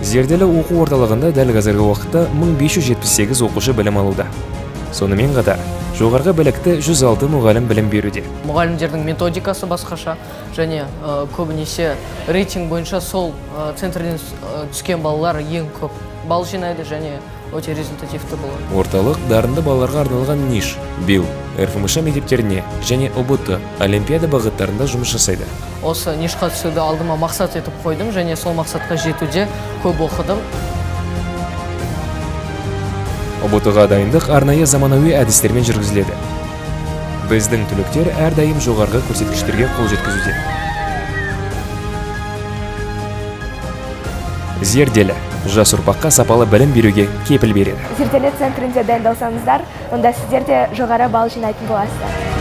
Зерделі оқу орталығында дәл қазіргі уақытта 1578 оқушы білім алуда. Сонымен қатар, жоғарғы білікті 106 мұғалім білім беруде. Мұғалімдердің методикасы басқаша, және көбінесе рейтинг бойынша сол центрден түскен балалар ең көп бал жинайды және өте результативті болады. Орталық дарынды балаларға арналған НИШ, БИЛ, РФМШ мектептеріне және ОБТ, Олимпиада бағыттарында жұмыс жасайды. Осы НИШқа түсуді алдыма мақсат етіп қойдым, және сол мақсатқа жетуде көп оқыдым. ОБТ-ға дайындық арнайы заманауи әдістермен жүргізіледі. Біздің түлектер әрдайым жоғарғы көрсеткіштерге қол жеткізуде. Зерделі жас ұрпаққа сапалы білім беруге кепіл береді. Зерделі центрінде дайындалсаңыздар, онда сіздер де жоғары балл жинайтын боласыздар.